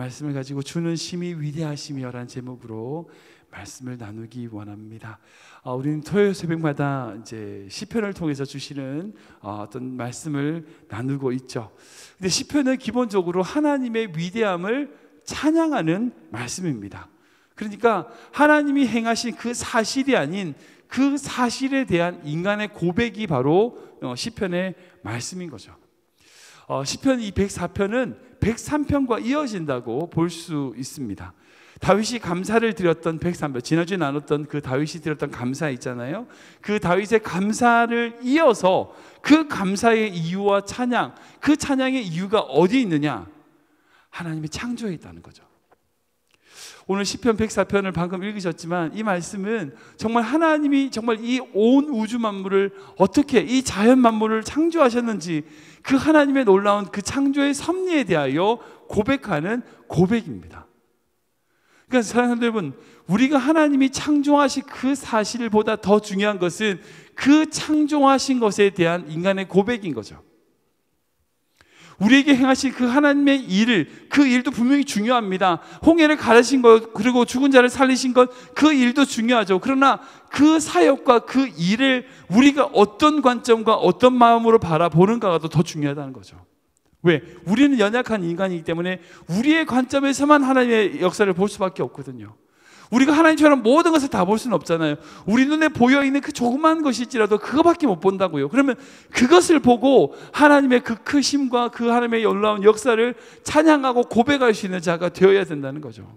말씀을 가지고 주는 심히 위대하시며라는 제목으로 말씀을 나누기 원합니다. 우리는 토요일 새벽마다 이제 시편을 통해서 주시는 어떤 말씀을 나누고 있죠. 근데 시편은 기본적으로 하나님의 위대함을 찬양하는 말씀입니다. 그러니까 하나님이 행하신 그 사실이 아닌 그 사실에 대한 인간의 고백이 바로 시편의 말씀인 거죠. 시편 이 104편은 103편과 이어진다고 볼 수 있습니다. 다윗이 감사를 드렸던 103편, 지난주에 나눴던 그 다윗이 드렸던 감사 있잖아요. 그 다윗의 감사를 이어서 그 감사의 이유와 찬양, 그 찬양의 이유가 어디 있느냐? 하나님의 창조에 있다는 거죠. 오늘 시편 104편을 방금 읽으셨지만 이 말씀은 정말 하나님이 정말 이 온 우주 만물을 어떻게 이 자연 만물을 창조하셨는지 그 하나님의 놀라운 그 창조의 섭리에 대하여 고백하는 고백입니다. 그러니까 사랑하는 여러분, 우리가 하나님이 창조하신 그 사실보다 더 중요한 것은 그 창조하신 것에 대한 인간의 고백인 거죠. 우리에게 행하신 그 하나님의 일을, 그 일도 분명히 중요합니다. 홍해를 가르신 것, 그리고 죽은 자를 살리신 것, 그 일도 중요하죠. 그러나 그 사역과 그 일을 우리가 어떤 관점과 어떤 마음으로 바라보는가가 더 중요하다는 거죠. 왜? 우리는 연약한 인간이기 때문에 우리의 관점에서만 하나님의 역사를 볼 수밖에 없거든요. 우리가 하나님처럼 모든 것을 다 볼 수는 없잖아요. 우리 눈에 보여있는 그 조그만 것일지라도 그거밖에 못 본다고요. 그러면 그것을 보고 하나님의 그 크심과 그 하나님의 놀라운 역사를 찬양하고 고백할 수 있는 자가 되어야 된다는 거죠.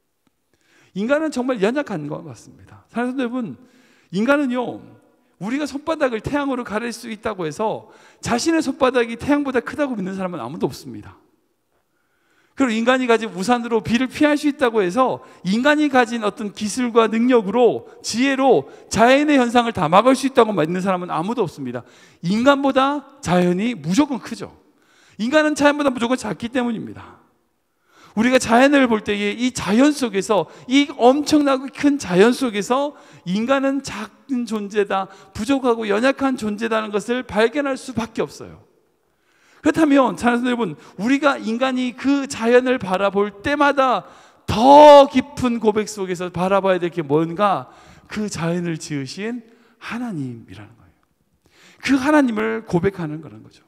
인간은 정말 연약한 것 같습니다. 사랑하는 여러분, 인간은요, 우리가 손바닥을 태양으로 가릴 수 있다고 해서 자신의 손바닥이 태양보다 크다고 믿는 사람은 아무도 없습니다. 그리고 인간이 가진 우산으로 비를 피할 수 있다고 해서 인간이 가진 어떤 기술과 능력으로, 지혜로 자연의 현상을 다 막을 수 있다고 믿는 사람은 아무도 없습니다. 인간보다 자연이 무조건 크죠. 인간은 자연보다 무조건 작기 때문입니다. 우리가 자연을 볼 때에 이 자연 속에서, 이 엄청나고 큰 자연 속에서 인간은 작은 존재다, 부족하고 연약한 존재다는 것을 발견할 수밖에 없어요. 그렇다면 사랑하는 여러분, 우리가 인간이 그 자연을 바라볼 때마다 더 깊은 고백 속에서 바라봐야 될 게 뭔가? 그 자연을 지으신 하나님이라는 거예요. 그 하나님을 고백하는 거라는 거죠.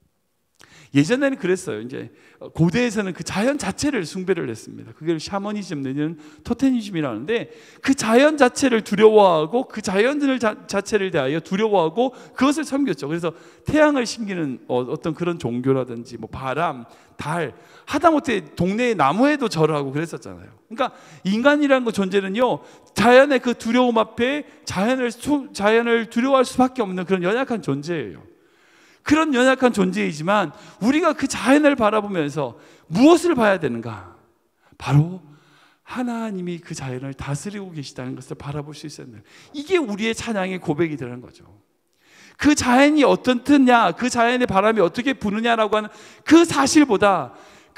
예전에는 그랬어요. 이제 고대에서는 그 자연 자체를 숭배를 했습니다. 그걸 샤머니즘 내지는 토테니즘이라는데, 그 자연 자체를 두려워하고 그 자연들 자체를 대하여 두려워하고 그것을 섬겼죠. 그래서 태양을 섬기는 어떤 그런 종교라든지 뭐 바람, 달, 하다못해 동네의 나무에도 절하고 그랬었잖아요. 그러니까 인간이라는 그 존재는요, 자연의 그 두려움 앞에 자연을 두려워할 수밖에 없는 그런 연약한 존재예요. 그런 연약한 존재이지만 우리가 그 자연을 바라보면서 무엇을 봐야 되는가? 바로 하나님이 그 자연을 다스리고 계시다는 것을 바라볼 수 있어야 돼요. 이게 우리의 찬양의 고백이 되는 거죠. 그 자연이 어떤 뜻냐, 그 자연의 바람이 어떻게 부느냐라고 하는 그 사실보다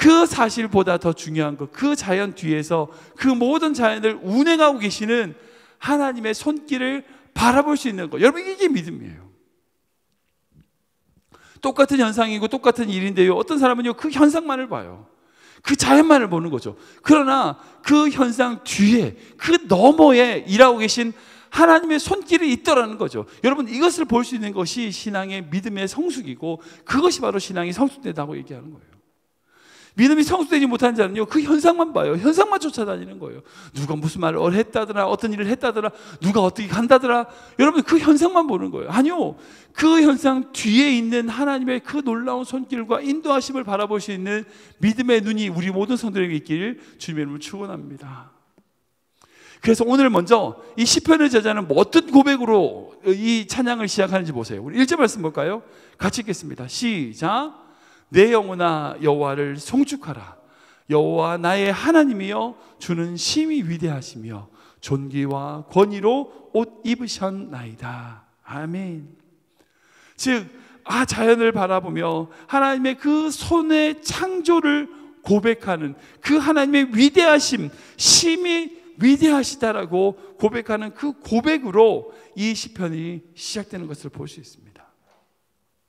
더 중요한 것, 그 자연 뒤에서 그 모든 자연을 운행하고 계시는 하나님의 손길을 바라볼 수 있는 것. 여러분, 이게 믿음이에요. 똑같은 현상이고 똑같은 일인데요, 어떤 사람은요 그 현상만을 봐요. 그 자연만을 보는 거죠. 그러나 그 현상 뒤에, 그 너머에 일하고 계신 하나님의 손길이 있더라는 거죠. 여러분, 이것을 볼 수 있는 것이 신앙의 믿음의 성숙이고, 그것이 바로 신앙이 성숙되다고 얘기하는 거예요. 믿음이 성숙되지 못한 자는요, 그 현상만 봐요. 현상만 쫓아다니는 거예요. 누가 무슨 말을 했다더라, 어떤 일을 했다더라, 누가 어떻게 간다더라. 여러분, 그 현상만 보는 거예요. 아니요, 그 현상 뒤에 있는 하나님의 그 놀라운 손길과 인도하심을 바라볼 수 있는 믿음의 눈이 우리 모든 성도에게 있기를 주님의 이름으로 축원합니다. 그래서 오늘 먼저 이 시편의 저자는 어떤 고백으로 이 찬양을 시작하는지 보세요. 우리 1절 말씀 볼까요? 같이 읽겠습니다. 시작. 내 영혼아 여호와를 송축하라. 여호와 나의 하나님이여, 주는 심히 위대하시며 존귀와 권위로 옷 입으셨나이다. 아멘. 즉 자연을 바라보며 하나님의 그 손의 창조를 고백하는 그 하나님의 위대하심, 심히 위대하시다라고 고백하는 그 고백으로 이 시편이 시작되는 것을 볼 수 있습니다.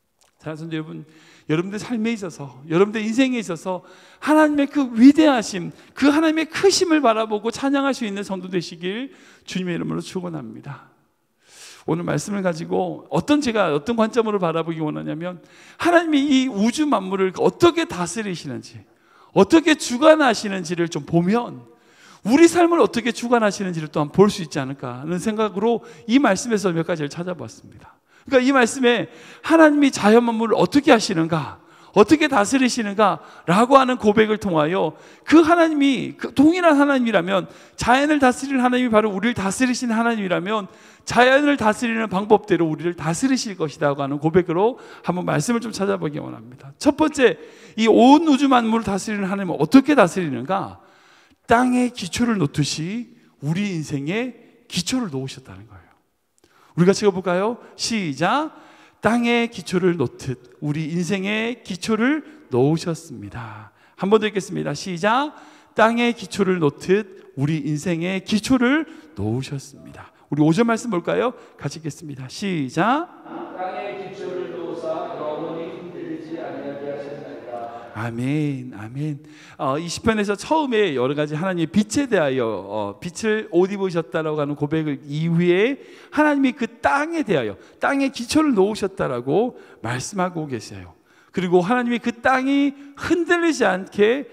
사랑하는 여러분, 여러분들 삶에 있어서, 여러분들 인생에 있어서 하나님의 그 위대하심, 그 하나님의 크심을 바라보고 찬양할 수 있는 성도 되시길 주님의 이름으로 축원합니다. 오늘 말씀을 가지고 제가 어떤 관점으로 바라보기 원하냐면, 하나님이 이 우주 만물을 어떻게 다스리시는지, 어떻게 주관하시는지를 좀 보면 우리 삶을 어떻게 주관하시는지를 또한 볼 수 있지 않을까 하는 생각으로 이 말씀에서 몇 가지를 찾아봤습니다. 그러니까 이 말씀에 하나님이 자연 만물을 어떻게 하시는가, 어떻게 다스리시는가 라고 하는 고백을 통하여 그 하나님이 동일한 하나님이라면, 자연을 다스리는 하나님이 바로 우리를 다스리시는 하나님이라면 자연을 다스리는 방법대로 우리를 다스리실 것이라고 하는 고백으로 한번 말씀을 좀 찾아보기 원합니다. 첫 번째, 이 온 우주 만물을 다스리는 하나님은 어떻게 다스리는가? 땅에 기초를 놓듯이 우리 인생에 기초를 놓으셨다는 거예요. 우리가 읽어볼까요? 시작. 땅에 기초를 놓듯 우리 인생에 기초를 놓으셨습니다. 한 번 더 읽겠습니다. 시작. 땅에 기초를 놓듯 우리 인생에 기초를 놓으셨습니다. 우리 5절 말씀 볼까요? 같이 읽겠습니다. 시작. 땅에 기초를 놓으사 영원히 흔들리지 아니하게 하셨나이다. 아멘, 아멘. 이 시편에서 처음에 여러 가지 하나님의 빛에 대하여 빛을 옷 입으셨다라고 하는 고백을 이후에 하나님이 그 땅에 대하여 땅에 기초를 놓으셨다라고 말씀하고 계세요. 그리고 하나님이 그 땅이 흔들리지 않게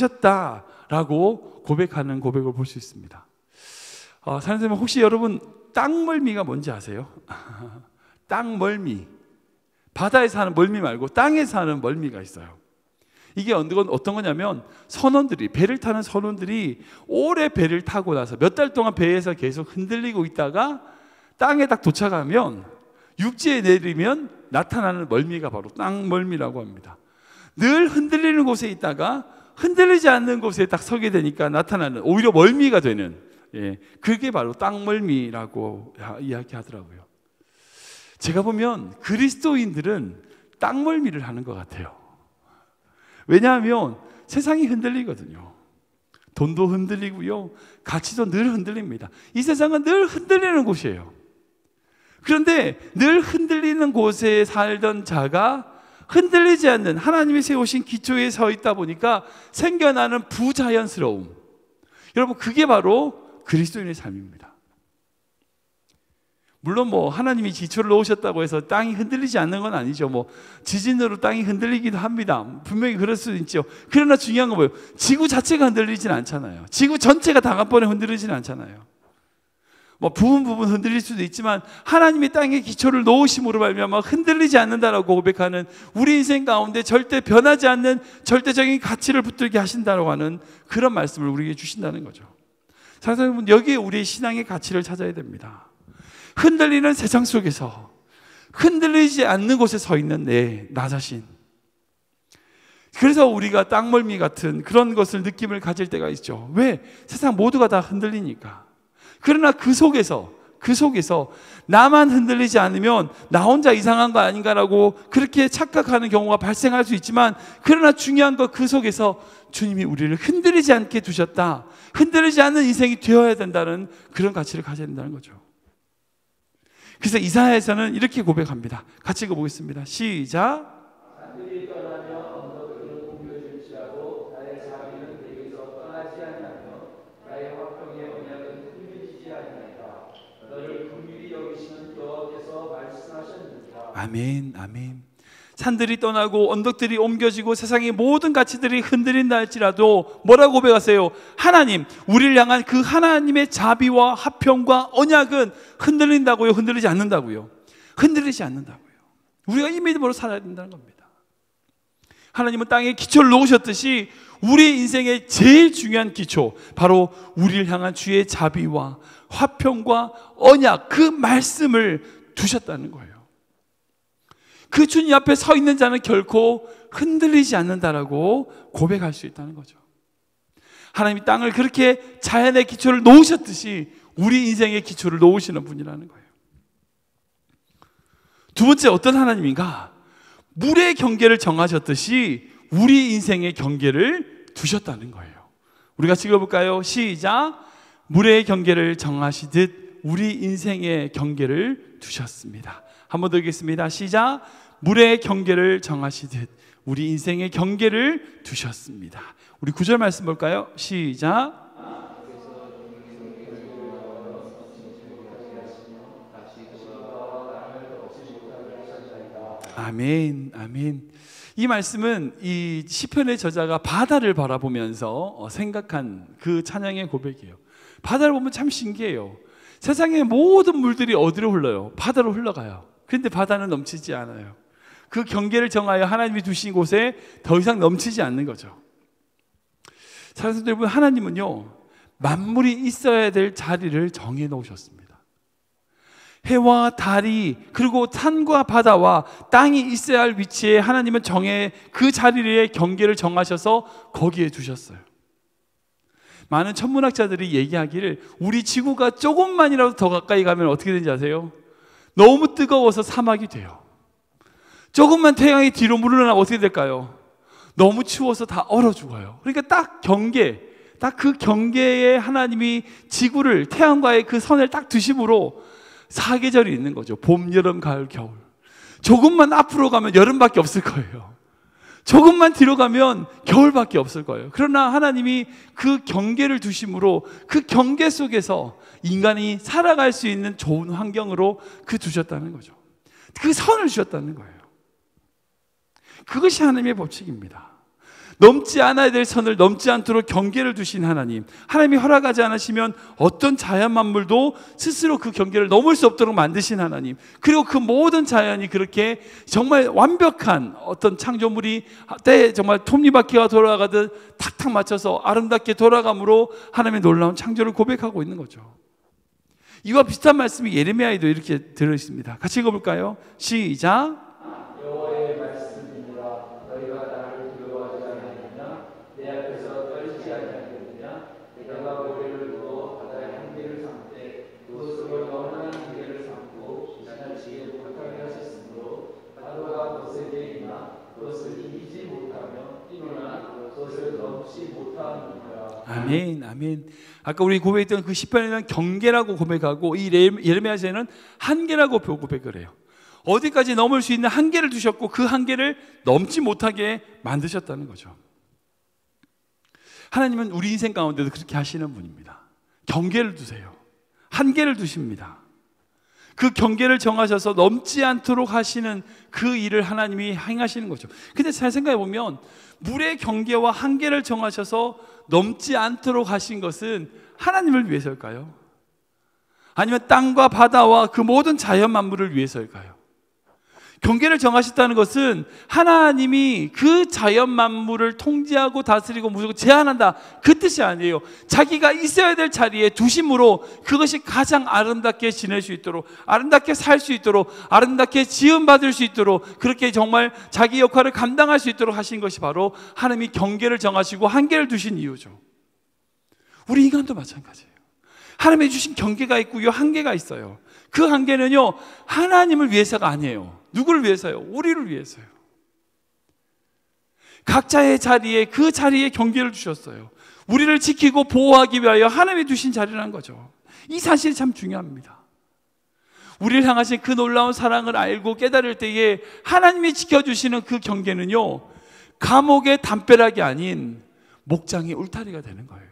하셨다라고 고백하는 고백을 볼 수 있습니다. 사랑하는 혹시 여러분 땅멀미가 뭔지 아세요? 땅멀미. 바다에 사는 멀미 말고 땅에 사는 멀미가 있어요. 이게 어떤 거냐면, 배를 타는 선원들이 오래 배를 타고 나서 몇 달 동안 배에서 계속 흔들리고 있다가 땅에 딱 도착하면, 육지에 내리면 나타나는 멀미가 바로 땅멀미라고 합니다. 늘 흔들리는 곳에 있다가 흔들리지 않는 곳에 딱 서게 되니까 나타나는, 오히려 멀미가 되는, 그게 바로 땅멀미라고 이야기하더라고요. 제가 보면 그리스도인들은 땅멀미를 하는 것 같아요. 왜냐하면 세상이 흔들리거든요. 돈도 흔들리고요, 가치도 늘 흔들립니다. 이 세상은 늘 흔들리는 곳이에요. 그런데 늘 흔들리는 곳에 살던 자가 흔들리지 않는 하나님이 세우신 기초에 서 있다 보니까 생겨나는 부자연스러움, 여러분, 그게 바로 그리스도인의 삶입니다. 물론 하나님이 기초를 놓으셨다고 해서 땅이 흔들리지 않는 건 아니죠. 지진으로 땅이 흔들리기도 합니다. 분명히 그럴 수도 있죠. 그러나 중요한 건 뭐예요? 지구 자체가 흔들리진 않잖아요. 지구 전체가 다간번에 흔들리지는 않잖아요. 부분 흔들릴 수도 있지만 하나님이 땅에 기초를 놓으심으로 말미암아 흔들리지 않는다라고 고백하는 우리 인생 가운데 절대 변하지 않는 절대적인 가치를 붙들게 하신다라고 하는 그런 말씀을 우리에게 주신다는 거죠. 사랑하는 여러분, 여기에 우리의 신앙의 가치를 찾아야 됩니다. 흔들리는 세상 속에서 흔들리지 않는 곳에 서 있는 나 자신. 그래서 우리가 땅멀미 같은 그런 것을 느낌을 가질 때가 있죠. 왜? 세상 모두가 다 흔들리니까. 그러나 그 속에서 나만 흔들리지 않으면 나 혼자 이상한 거 아닌가라고 그렇게 착각하는 경우가 발생할 수 있지만, 그러나 중요한 건 그 속에서 주님이 우리를 흔들리지 않게 두셨다, 흔들리지 않는 인생이 되어야 된다는 그런 가치를 가져야 된다는 거죠. 그래서 이사야에서는 이렇게 고백합니다. 같이 읽어보겠습니다. 시작. 산들이 떠나며 언덕들은 옮겨질지라도 나의 자비는 내게서 떠나지 아니하며 나의 화평의 언약은 흔들리지 아니하리라. 너를 긍휼히 여기시는 여호와께서 말씀하셨느니라. 아멘, 아멘. 산들이 떠나고 언덕들이 옮겨지고 세상의 모든 가치들이 흔들린다 할지라도 뭐라고 고백하세요? 하나님, 우리를 향한 그 하나님의 자비와 화평과 언약은 흔들린다고요? 흔들리지 않는다고요? 흔들리지 않는다고요. 우리가 이 믿음으로 살아야 된다는 겁니다. 하나님은 땅에 기초를 놓으셨듯이 우리 인생의 제일 중요한 기초, 바로 우리를 향한 주의 자비와 화평과 언약, 그 말씀을 두셨다는 거예요. 그 주님 앞에 서 있는 자는 결코 흔들리지 않는다라고 고백할 수 있다는 거죠. 하나님이 땅을 그렇게 자연의 기초를 놓으셨듯이 우리 인생의 기초를 놓으시는 분이라는 거예요. 두 번째, 어떤 하나님인가? 물의 경계를 정하셨듯이 우리 인생의 경계를 두셨다는 거예요. 우리가 읽어볼까요? 시작. 물의 경계를 정하시듯 우리 인생의 경계를 두셨습니다. 한 번 더 읽겠습니다. 시작. 물의 경계를 정하시듯 우리 인생의 경계를 두셨습니다. 우리 9절 말씀 볼까요? 시작. 아멘, 아멘. 이 말씀은 이 시편의 저자가 바다를 바라보면서 생각한 그 찬양의 고백이에요. 바다를 보면 참 신기해요. 세상의 모든 물들이 어디로 흘러요? 바다로 흘러가요. 그런데 바다는 넘치지 않아요. 그 경계를 정하여 하나님이 두신 곳에 더 이상 넘치지 않는 거죠. 사랑하는 성도 여러분, 하나님은요 만물이 있어야 될 자리를 정해 놓으셨습니다. 해와 달이 그리고 산과 바다와 땅이 있어야 할 위치에 하나님은 그 자리의 경계를 정하셔서 거기에 두셨어요. 많은 천문학자들이 얘기하기를 우리 지구가 조금만이라도 더 가까이 가면 어떻게 되는지 아세요? 너무 뜨거워서 사막이 돼요. 조금만 태양이 뒤로 물러나면 어떻게 될까요? 너무 추워서 다 얼어 죽어요. 그러니까 딱 그 경계에 하나님이 지구를 태양과의 그 선을 딱 두심으로 사계절이 있는 거죠. 봄, 여름, 가을, 겨울. 조금만 앞으로 가면 여름밖에 없을 거예요. 조금만 뒤로 가면 겨울밖에 없을 거예요. 그러나 하나님이 그 경계를 두심으로 그 경계 속에서 인간이 살아갈 수 있는 좋은 환경으로 두셨다는 거죠. 그 선을 주셨다는 거예요. 그것이 하나님의 법칙입니다. 넘지 않아야 될 선을 넘지 않도록 경계를 두신 하나님, 하나님이 허락하지 않으시면 어떤 자연 만물도 스스로 그 경계를 넘을 수 없도록 만드신 하나님, 그리고 그 모든 자연이 그렇게 정말 완벽한 어떤 창조물이 때에 정말 톱니바퀴가 돌아가듯 탁탁 맞춰서 아름답게 돌아감으로 하나님의 놀라운 창조를 고백하고 있는 거죠. 이와 비슷한 말씀이 예레미야에도 이렇게 들어있습니다. 같이 읽어볼까요? 시작. 여호와의 말씀이니라. 너희가 나를 두려워하지 아니하느냐? 내 앞에서 떨지 아니하느냐? 내가 모래를 두어 바다의 한계를 삼되 그것으로 영원한 한계를 삼고 지나치게 못하게 하셨으므로 파도가 그것에게 임하 그것을 이기지 못하며 뛰어나 그것을 넘지 못하느니라. 아멘, 아멘. 아까 우리 고백했던 그 시편에는 경계라고 고백하고 이 예레미야서에는 한계라고 고백을 해요. 어디까지 넘을 수 있는 한계를 두셨고 그 한계를 넘지 못하게 만드셨다는 거죠. 하나님은 우리 인생 가운데도 그렇게 하시는 분입니다. 경계를 두세요. 한계를 두십니다. 그 경계를 정하셔서 넘지 않도록 하시는 그 일을 하나님이 행하시는 거죠. 근데 잘 생각해 보면 물의 경계와 한계를 정하셔서 넘지 않도록 하신 것은 하나님을 위해서일까요? 아니면 땅과 바다와 그 모든 자연 만물을 위해서일까요? 경계를 정하셨다는 것은 하나님이 그 자연 만물을 통제하고 다스리고 무조건 제한한다, 그 뜻이 아니에요. 자기가 있어야 될 자리에 두심으로 그것이 가장 아름답게 지낼 수 있도록, 아름답게 살 수 있도록, 아름답게 지음받을 수 있도록, 그렇게 정말 자기 역할을 감당할 수 있도록 하신 것이 바로 하나님이 경계를 정하시고 한계를 두신 이유죠. 우리 인간도 마찬가지예요. 하나님이 주신 경계가 있고요, 한계가 있어요. 그 한계는요 하나님을 위해서가 아니에요. 누구를 위해서요? 우리를 위해서요. 각자의 자리에, 그 자리에 경계를 주셨어요. 우리를 지키고 보호하기 위하여 하나님이 두신 자리라는 거죠. 이 사실이 참 중요합니다. 우리를 향하신 그 놀라운 사랑을 알고 깨달을 때에 하나님이 지켜주시는 그 경계는요 감옥의 담벼락이 아닌 목장의 울타리가 되는 거예요.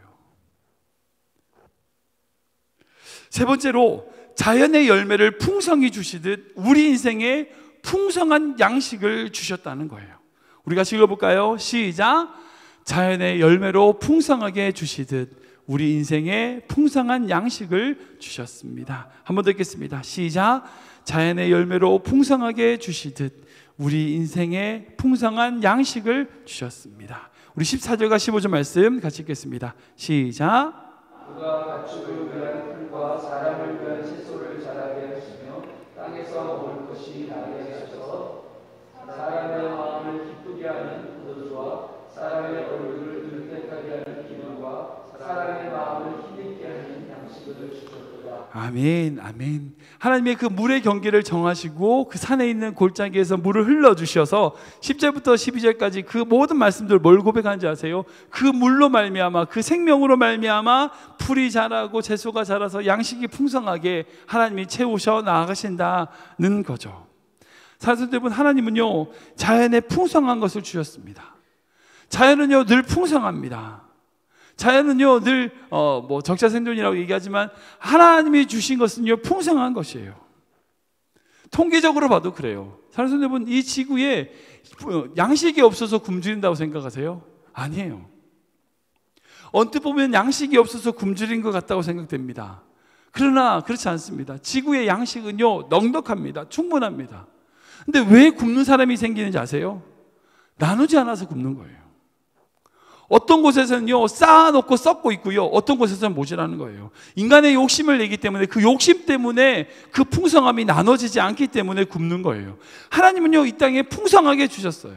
세 번째로, 자연의 열매를 풍성히 주시듯 우리 인생에 풍성한 양식을 주셨다는 거예요. 우리가 읽어볼까요? 시작. 자연의 열매로 풍성하게 주시듯 우리 인생에 풍성한 양식을 주셨습니다. 한 번 더 읽겠습니다. 시작. 자연의 열매로 풍성하게 주시듯 우리 인생에 풍성한 양식을 주셨습니다. 우리 14절과 15절 말씀 같이 읽겠습니다. 시작. 그가 가축을 위한 풀과 사람을 위한 채소를 자라게 하시며 땅에서 먹을 것이 나게 하셔서 사람의 마음을 기쁘게 하는 포도주와 사람의 얼굴을 눈뜻하게 하는 기름과 사람의 마음을 힘있게 하는 양식을 주셨도다. 아멘, 아멘. 하나님의 그 물의 경계를 정하시고 그 산에 있는 골짜기에서 물을 흘러주셔서 10절부터 12절까지 그 모든 말씀들 뭘 고백하는지 아세요? 그 물로 말미암아, 그 생명으로 말미암아 풀이 자라고 채소가 자라서 양식이 풍성하게 하나님이 채우셔 나가신다는 거죠. 사실 여러분, 하나님은요 자연에 풍성한 것을 주셨습니다. 자연은요 늘 풍성합니다. 자연은요 늘 적자생존이라고 얘기하지만 하나님이 주신 것은요 풍성한 것이에요. 통계적으로 봐도 그래요. 사실 여러분, 이 지구에 양식이 없어서 굶주린다고 생각하세요? 아니에요. 언뜻 보면 양식이 없어서 굶주린 것 같다고 생각됩니다. 그러나 그렇지 않습니다. 지구의 양식은요 넉넉합니다. 충분합니다. 근데 왜 굶는 사람이 생기는지 아세요? 나누지 않아서 굶는 거예요. 어떤 곳에서는요 쌓아놓고 썩고 있고요, 어떤 곳에서는 모자라는 거예요. 인간의 욕심을 내기 때문에, 그 욕심 때문에 그 풍성함이 나눠지지 않기 때문에 굶는 거예요. 하나님은요 이 땅에 풍성하게 주셨어요.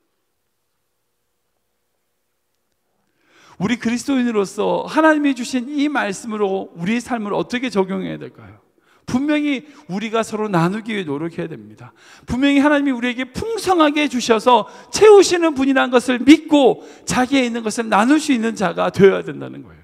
우리 그리스도인으로서 하나님이 주신 이 말씀으로 우리의 삶을 어떻게 적용해야 될까요? 분명히 우리가 서로 나누기 위해 노력해야 됩니다. 분명히 하나님이 우리에게 풍성하게 주셔서 채우시는 분이라는 것을 믿고 자기에 있는 것을 나눌 수 있는 자가 되어야 된다는 거예요.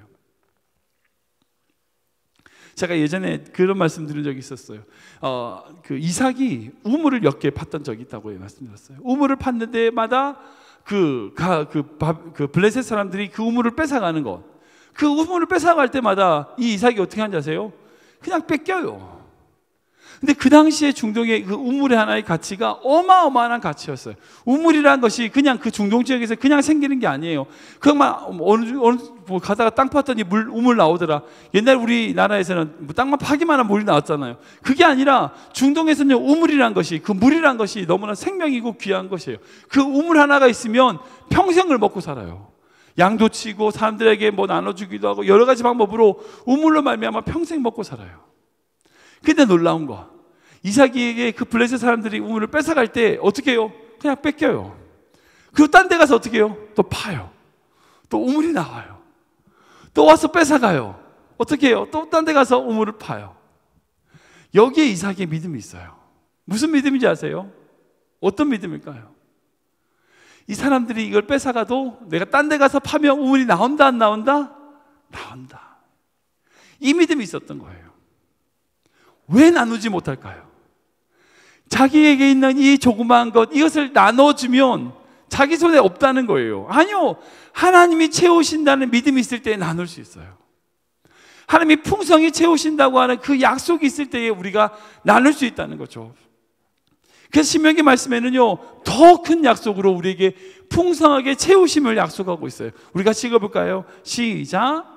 제가 예전에 그런 말씀 드린 적이 있었어요. 그 이삭이 우물을 몇 개 팠던 적이 있다고 말씀드렸어요. 우물을 팠는 데마다 그 블레셋 사람들이 그 우물을 뺏어가는 것, 그 우물을 뺏어갈 때마다 이 이삭이 어떻게 하는지 아세요? 그냥 뺏겨요. 근데 그 당시에 중동의 그 우물의 하나의 가치가 어마어마한 가치였어요. 우물이라는 것이 그냥 그 중동 지역에서 그냥 생기는 게 아니에요. 그만 가다가 땅 팠더니 우물 나오더라. 옛날 우리나라에서는 땅만 파기만 하면 물이 나왔잖아요. 그게 아니라 중동에서는 우물이라는 것이, 그 물이라는 것이 너무나 생명이고 귀한 것이에요. 그 우물 하나가 있으면 평생을 먹고 살아요. 양도 치고 사람들에게 나눠주기도 하고 여러 가지 방법으로 우물로 말미암아 평생 먹고 살아요. 근데 놀라운 거, 이삭에게 그 블레셋 사람들이 우물을 뺏어갈 때 어떻게 해요? 그냥 뺏겨요. 그리고 딴 데 가서 어떻게 해요? 또 파요. 또 우물이 나와요. 또 와서 뺏어가요. 어떻게 해요? 또 딴 데 가서 우물을 파요. 여기에 이삭의 믿음이 있어요. 무슨 믿음인지 아세요? 어떤 믿음일까요? 이 사람들이 이걸 뺏어가도 내가 딴 데 가서 파면 우물이 나온다 안 나온다? 나온다. 이 믿음이 있었던 거예요. 왜 나누지 못할까요? 자기에게 있는 이 조그마한 것, 이것을 나눠주면 자기 손에 없다는 거예요. 아니요, 하나님이 채우신다는 믿음이 있을 때 나눌 수 있어요. 하나님이 풍성히 채우신다고 하는 그 약속이 있을 때에 우리가 나눌 수 있다는 거죠. 그래서 신명기 말씀에는요 더 큰 약속으로 우리에게 풍성하게 채우심을 약속하고 있어요. 우리 같이 읽어볼까요? 시작.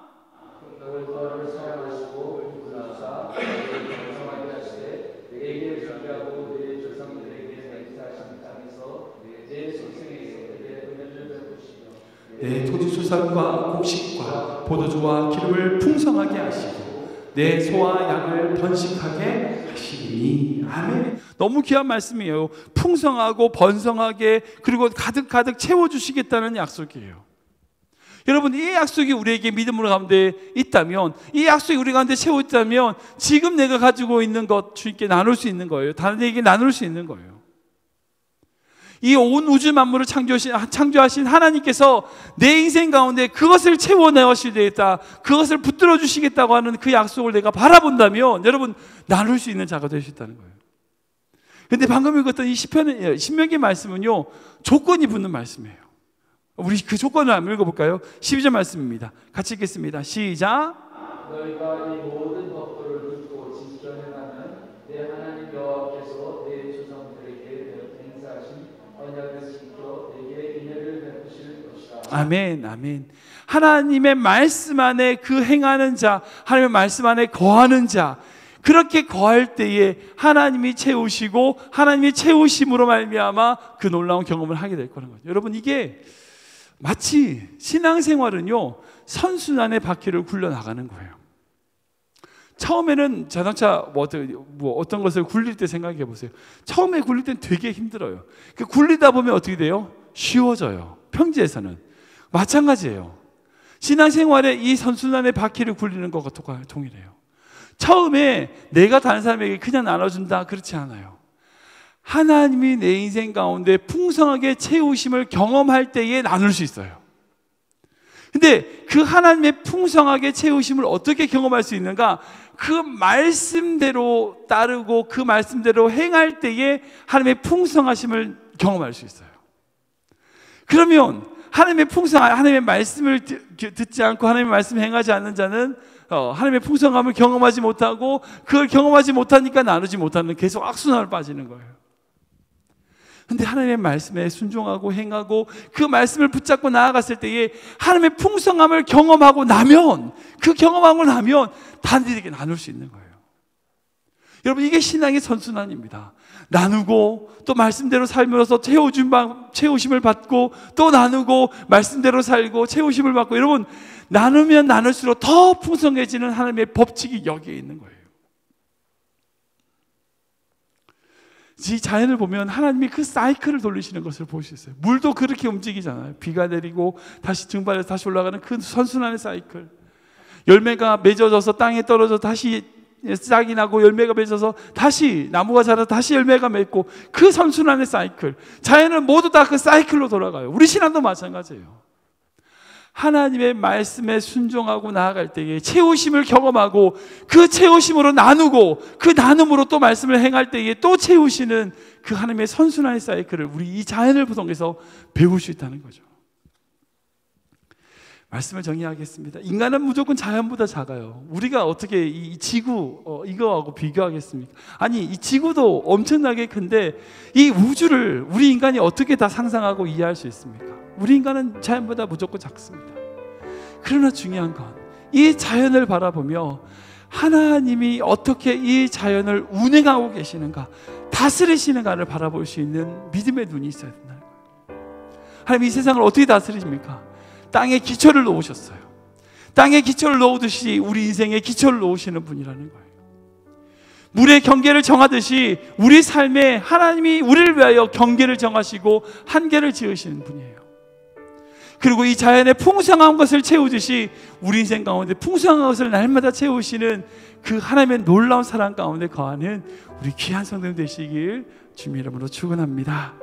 내 토지수산과 곡식과 포도주와 기름을 풍성하게 하시고 내 소와 양을 번식하게 하시니. 아멘. 너무 귀한 말씀이에요. 풍성하고 번성하게, 그리고 가득 채워주시겠다는 약속이에요. 여러분, 이 약속이 우리에게 믿음으로 가운데 있다면, 이 약속이 우리 가운데 채워있다면 지금 내가 가지고 있는 것 주님께 나눌 수 있는 거예요. 다른 에게 나눌 수 있는 거예요. 이 온 우주 만물을 창조하신 하나님께서 내 인생 가운데 그것을 채워내시겠다, 그것을 붙들어 주시겠다고 하는 그 약속을 내가 바라본다면 여러분, 나눌 수 있는 자가 될 수 있다는 거예요. 그런데 방금 읽었던 이 신명기 말씀은요 조건이 붙는 말씀이에요. 우리 그 조건을 한번 읽어볼까요? 12절 말씀입니다. 같이 읽겠습니다. 시작. 너희가 이 모든 법도를 듣고 지켜 행하면 내 하나님 여호와께서 내 조상들에게 행사하신 언약을 지켜 내게 인애를 베푸실 것이다. 아멘, 아멘. 하나님의 말씀 안에 그 행하는 자, 하나님의 말씀 안에 거하는 자, 그렇게 거할 때에 하나님이 채우시고 하나님이 채우심으로 말미암아 그 놀라운 경험을 하게 될 거라는 거죠. 여러분, 이게 마치 신앙생활은요 선순환의 바퀴를 굴려나가는 거예요. 처음에는 자동차 어떤 것을 굴릴 때 생각해 보세요. 처음에 굴릴 때는 되게 힘들어요. 굴리다 보면 어떻게 돼요? 쉬워져요. 평지에서는 마찬가지예요. 신앙생활에 이 선순환의 바퀴를 굴리는 것과 동일해요. 처음에 내가 다른 사람에게 그냥 나눠준다, 그렇지 않아요. 하나님이 내 인생 가운데 풍성하게 채우심을 경험할 때에 나눌 수 있어요. 근데 그 하나님의 풍성하게 채우심을 어떻게 경험할 수 있는가? 그 말씀대로 따르고 그 말씀대로 행할 때에 하나님의 풍성하심을 경험할 수 있어요. 그러면 하나님의 하나님의 말씀을 듣지 않고 하나님의 말씀을 행하지 않는 자는 하나님의 풍성함을 경험하지 못하고, 그걸 경험하지 못하니까 나누지 못하는 계속 악순환을 빠지는 거예요. 근데 하나님의 말씀에 순종하고 행하고 그 말씀을 붙잡고 나아갔을 때에 하나님의 풍성함을 경험하고 나면, 그 경험하고 나면 단들에게 나눌 수 있는 거예요. 여러분, 이게 신앙의 선순환입니다. 나누고 또 말씀대로 살면서 채우심을 받고 또 나누고 말씀대로 살고 채우심을 받고, 여러분, 나누면 나눌수록 더 풍성해지는 하나님의 법칙이 여기에 있는 거예요. 이 자연을 보면 하나님이 그 사이클을 돌리시는 것을 볼 수 있어요. 물도 그렇게 움직이잖아요. 비가 내리고 다시 증발해서 다시 올라가는 그 선순환의 사이클. 열매가 맺어져서 땅에 떨어져 다시 싹이 나고 열매가 맺어서 다시 나무가 자라서 다시 열매가 맺고, 그 선순환의 사이클. 자연은 모두 다 그 사이클로 돌아가요. 우리 신앙도 마찬가지예요. 하나님의 말씀에 순종하고 나아갈 때에 채우심을 경험하고 그 채우심으로 나누고 그 나눔으로 또 말씀을 행할 때에 또 채우시는 그 하나님의 선순환의 사이클을 우리 이 자연을 통해서 배울 수 있다는 거죠. 말씀을 정리하겠습니다. 인간은 무조건 자연보다 작아요. 우리가 어떻게 이 지구 이거하고 비교하겠습니까? 아니, 이 지구도 엄청나게 큰데 이 우주를 우리 인간이 어떻게 다 상상하고 이해할 수 있습니까? 우리 인간은 자연보다 무조건 작습니다. 그러나 중요한 건 이 자연을 바라보며 하나님이 어떻게 이 자연을 운행하고 계시는가, 다스리시는가를 바라볼 수 있는 믿음의 눈이 있어야 된다는 거예요. 하나님, 이 세상을 어떻게 다스리십니까? 땅에 기초를 놓으셨어요. 땅에 기초를 놓으듯이 우리 인생에 기초를 놓으시는 분이라는 거예요. 물의 경계를 정하듯이 우리 삶에 하나님이 우리를 위하여 경계를 정하시고 한계를 지으시는 분이에요. 그리고 이 자연의 풍성한 것을 채우듯이 우리 인생 가운데 풍성한 것을 날마다 채우시는 그 하나님의 놀라운 사랑 가운데 거하는 우리 귀한 성도님 되시길 주님의 이름으로 축원합니다.